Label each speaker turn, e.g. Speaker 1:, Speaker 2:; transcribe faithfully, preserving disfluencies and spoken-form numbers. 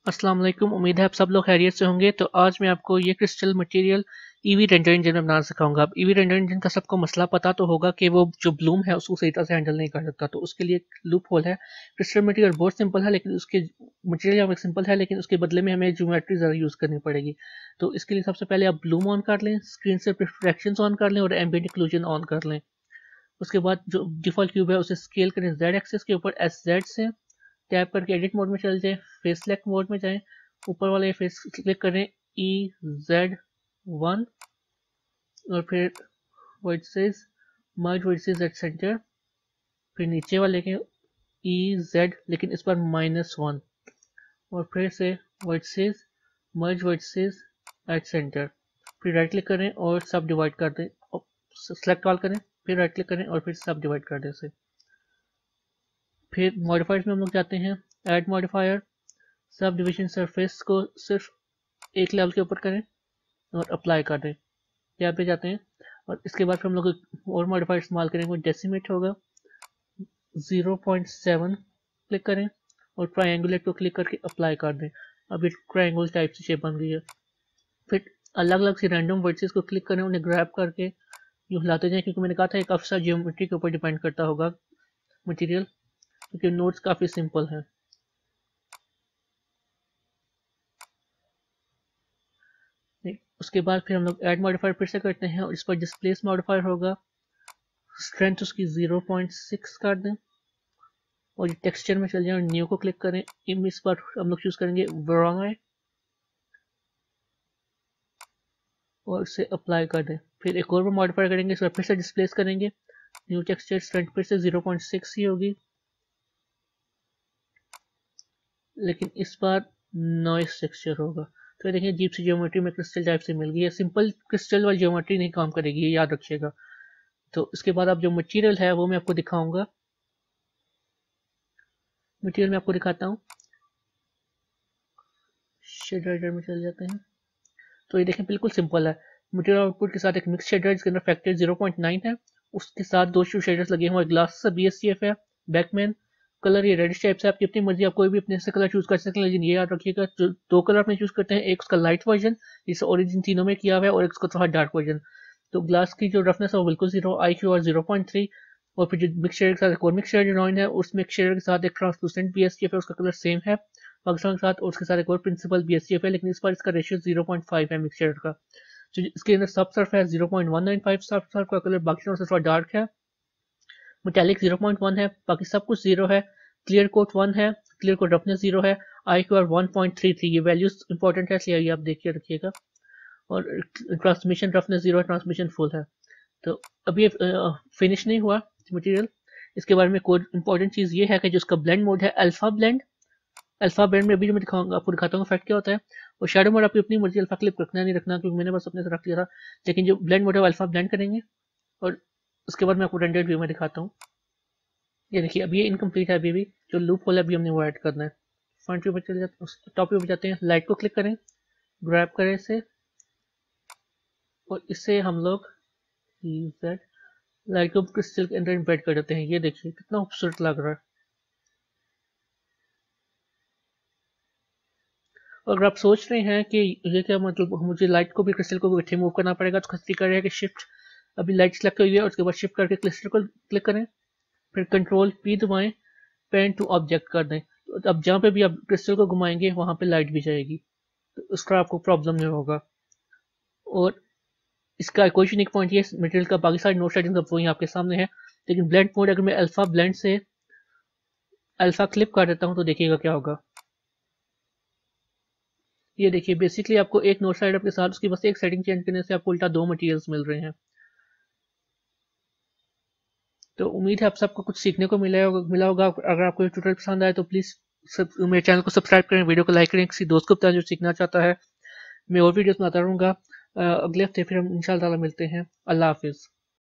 Speaker 1: अस्सलाम वालेकुम। उम्मीद है आप सब लोग खैरियत से होंगे। तो आज मैं आपको ये crystal material Eevee render engine में बनाना सिखाऊंगा। अब ईवी रेंडर इंजन का सबको मसला पता तो होगा कि वो जो ब्लूम है उसको सही तरह से हैंडल नहीं कर सकता, तो उसके लिए लूप होल है। क्रिस्टल मटेरियल बहुत सिंपल है, लेकिन उसके मटेरियल यहाँ सिंपल है, लेकिन उसके बदले में हमें ज्योमेट्री ज़रा यूज़ करनी पड़ेगी। तो इसके लिए सबसे पहले आप ब्लूम ऑन कर लें, स्क्रीन से रिफ्लेक्शंस ऑन कर लें और एम्बिएंट एक्लूजन ऑन कर लें। उसके बाद जो डिफॉल्ट क्यूब है उसे स्केल करें जेड एक्सिस के ऊपर एस जेड से, टैप करके एडिट मोड में चल जाए, फेस सेलेक्ट मोड में जाएं, ऊपर वाले फेस क्लिक करें ई जेड वन और फिर vertices merge vertices at center, फिर नीचे वाले के ई जेड लेकिन इस पर माइनस वन और फिर से vertices merge vertices at center, फिर राइट क्लिक करें और सब डिवाइड कर दें, सेलेक्ट ऑल करें, फिर राइट क्लिक करें और फिर सब डिवाइड कर दें इसे। फिर मॉडिफायर्स में हम लोग जाते हैं, add modifier, subdivision surface को सिर्फ एक लेवल के ऊपर करें और अप्लाई कर दें, यहाँ पे जाते हैं। और इसके बाद फिर हम लोग और मॉडिफायर इस्तेमाल करेंगे, डेसिमेट होगा, ज़ीरो पॉइंट सेवन क्लिक करें और ट्रायंगुलेट को क्लिक करके अप्लाई कर दें। अब ये ट्रायंगल टाइप से शेप बन गई है। फिर अलग अलग सी रैंडम वर्ड्स को क्लिक करें, उन्हें ग्रैब करके यूँ हिलाते जाएं, क्योंकि मैंने कहा था एक अफसर जियोमेट्री के ऊपर डिपेंड करता होगा मटेरियल, क्योंकि नोट्स काफ़ी सिंपल हैं। उसके बाद फिर हम लोग ऐड मॉडिफायर फिर से करते हैं और इस पर डिस्प्लेस मॉडिफायर होगा, स्ट्रेंथ उसकी ज़ीरो पॉइंट सिक्स कर दें और ये टेक्सचर में चल जाए और न्यू को क्लिक करें। इमेज पर हम लोग चूज करेंगे वरांग और इसे अप्लाई कर दें। फिर एक और मॉडिफायर करेंगे, इस पर फिर से डिस्प्लेस करेंगे, न्यू टेक्सचर, स्ट्रेंथ फिर से ज़ीरो पॉइंट सिक्स ही होगी, लेकिन इस बार नॉइस टेक्सचर होगा। तो देखिए अजीब सी ज्योमेट्री में क्रिस्टल टाइप से मिल गई है। सिंपल क्रिस्टल वाली ज्योमेट्री नहीं काम करेगी, ये याद रखिएगा। तो इसके बाद अब जो मटेरियल है वो मैं आपको दिखाऊंगा। मटेरियल में आपको दिखाता हूँ, शेड राइडर में चल जाते हैं। तो ये देखें बिल्कुल सिंपल है। मटेरियल आउटपुट के साथ एक मिक्स शेडर जिसके अंदर फैक्टर ज़ीरो पॉइंट नाइन है, उसके साथ दो शू शेडर्स लगे हुए हैं, ग्लास से बी एस सी एफ है, बैकमैन कलर ये रेडिश टाइप से, आपकी अपनी मर्जी, आप कोई भी अपने से कलर चूज कर सकते हैं, लेकिन ये याद रखिएगा जो दो कलर अपने चूज करते हैं, एक उसका लाइट वर्जन जिसे ओरिजिन तीनों में किया हुआ है और एक उसका थोड़ा डार्क वर्जन। तो ग्लास की जो रफनेस है वो बिल्कुल जीरो, आई क्यू और जीरो पॉइंट थ्री, और फिर जो मिक्स शेडर के साथ एक और मिक्स शेडर जॉइन है, उस मिक्स शेडर के साथ एक translucent B S C F है, उसका कलर सेम है पाकिस्तान के साथ, और उसके साथ एक और principle B S C F है, लेकिन इस पर इसका रेशियो ज़ीरो पॉइंट फाइव है मिक्स शेडर का। तो इसके अंदर सब सर्फ है zero point one nine five, subsurface का कलर बाकी से थोड़ा डार्क है, मेटालिक ज़ीरो पॉइंट वन है, बाकी सब कुछ जीरो है, क्लियर कोट वन है, क्लियर कोट रफनेस जीरो है, I Q R one point three three, ये वैल्यूज इंपॉर्टेंट है इसलिए आप देखिए रखिएगा, और ट्रांसमिशन रफनेस जीरो है, ट्रांसमिशन फुल है। तो अभी ये फिनिश नहीं हुआ मटेरियल। इसके बारे में कोई इंपॉर्टेंट चीज़ ये है कि जो उसका ब्लेंड मोड है अल्फा ब्लेंड, अल्फा ब्लेंड में अभी जो मैं दिखाऊंगा आपको दिखाता हूँ फैक्ट क्या होता है। और शेडो मोड आपकी अपनी मर्जी, अल्फा क्लिप रखना नहीं रखना, क्योंकि मैंने बस अपने से रख लिया था, लेकिन जो ब्लेंड मोड है वो अल्फा ब्लेंड करेंगे और उसके बाद मैं आपको रेंडर्ड व्यू में दिखाता हूँ। ये देखिए अभी ये इनकम्प्लीट है, अभी भी जो लूप होल है अभी हमने वो ऐड करना है। फ्रंट व्यू पर चले जाते हैं, टॉप व्यू पर जाते हैं, लाइट को क्लिक करें, ग्रैब करें इसे और इसे हम लोग लाइट को क्रिस्टल के अंदर इम्बेड कर देते हैं। ये देखिए कितना खूबसूरत लग रहा है। और अगर आप सोच रहे हैं कि ये क्या मतलब मुझे लाइट को भी क्रिस्टल को भी इकट्ठे मूव करना पड़ेगा, तो तरीका है कि शिफ्ट, अभी लाइट सेलेक्ट हुई है और उसके बाद शिफ्ट करके क्रिस्टल को क्लिक करें, फिर कंट्रोल पी दबाएं, पेन टू ऑब्जेक्ट कर दें। तो अब जहाँ पे भी आप क्रिस्टल को घुमाएंगे वहाँ पे लाइट भी जाएगी, तो उसका आपको प्रॉब्लम नहीं होगा। और इसका कुछ यूनिक पॉइंट ये मटेरियल का बाकी सारे नोट सेटिंग्स अब वही आपके सामने है, लेकिन ब्लेंड मोड अगर मैं अल्फा ब्लेंड से अल्फा क्लिप कर देता हूँ तो देखिएगा क्या होगा। ये देखिए बेसिकली आपको एक नोट साइड के साथ उसकी बस एक सेटिंग चेंज करने से आपको उल्टा दो मटेरियल्स मिल रहे हैं। तो उम्मीद है आप सबको कुछ सीखने को मिला होगा मिला होगा अगर आपको ये ट्यूटोरियल पसंद आए तो प्लीज़ सब मेरे चैनल को सब्सक्राइब करें, वीडियो को लाइक करें, किसी दोस्त को बताएं जो सीखना चाहता है। मैं और वीडियोस बनाता रहूँगा। अगले हफ्ते फिर हम इंशाल्लाह मिलते हैं। अल्लाह हाफिज़।